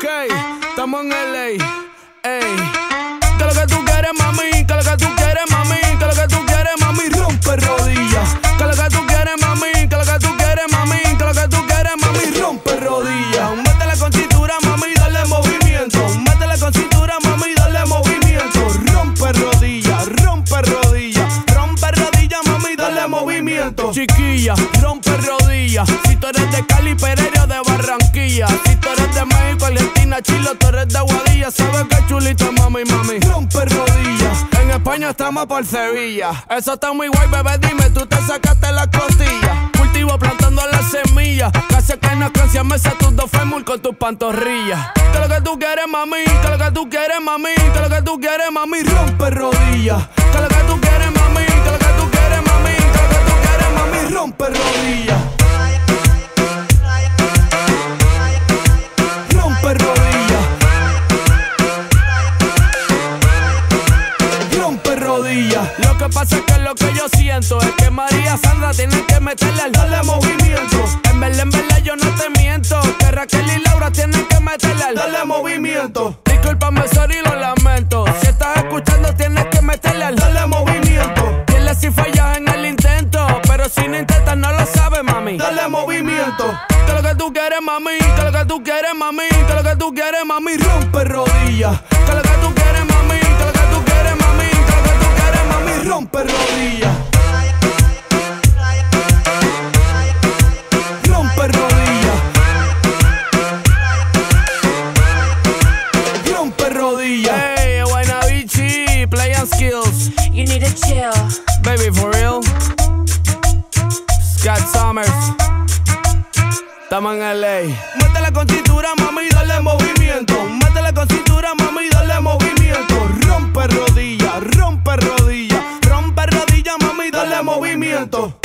Ok, estamos en LA. Ey. ¿Qué es lo que tú quieres, mami? ¿Qué es lo que tú quieres, mami? ¿Qué es lo que tú quieres, mami? Rompe rodillas. ¿Qué es lo que tú quieres, mami? ¿Qué es lo que tú quieres, mami? ¿Qué es lo que tú quieres, mami? Rompe rodillas. Métele con cintura, mami, dale movimiento. Métele con cintura, mami, dale movimiento. Rompe rodillas, rompe rodillas. Rompe rodillas, mami, dale movimiento. Chiquilla, rompe rodillas. Si tú eres de Cali, Pereira, de Barranquilla. Si tú eres de México, Argentina, Chile, tú eres de Aguadilla. Sabes que chulita, mami, mami. Rompe rodillas. En España estamos por Sevilla. Eso está muy guay, bebé, dime, tú te sacaste las costillas. Cultivo plantando las semillas. Casi que no canción me sé tus dos fémur con tus pantorrillas. ¿Qué es lo que tú quieres, mami? ¿Qué es lo que tú quieres, mami? ¿Qué es lo que tú quieres, mami? Rompe rodillas. ¿Qué es lo que tú quieres, mami? ¿Qué es lo que tú quieres, mami? ¿Qué es lo que tú quieres, mami? Rompe rodillas. Rompe rodillas. Rompe rodillas. Lo que pasa es que lo que yo siento es que María Sandra tiene que meterle al dale movimiento. En verdad yo no te miento. Que Raquel y Laura tienen que meterle al dale movimiento. Discúlpame, sorry, lo lamento. Si estás escuchando tienes que meterle al dale movimiento. Dile si fallas en el intento, pero si no intentas no lo sabes, mami. Dale movimiento. ¿Qué es lo que tú quieres, mami? ¿Qué es lo que tú quieres, mami? ¿Qué es lo que tú quieres, mami? Rompe rodillas. ¿Qué es lo que tú quieres, mami? ¿Qué es lo que tú quieres, mami? ¿Qué es lo que tú quieres, mami? Rompe rodillas. Rompe rodillas. Rompe rodillas. Hey, Guaynabichi, play and skills. You need to chill. Baby, for real. Scott Summers. Estamos en LA. Métele con cintura, mami, dale movimiento. Métele con cintura, mami, dale movimiento. Rompe rodillas, rompe rodillas. Rompe rodillas, mami, dale movimiento.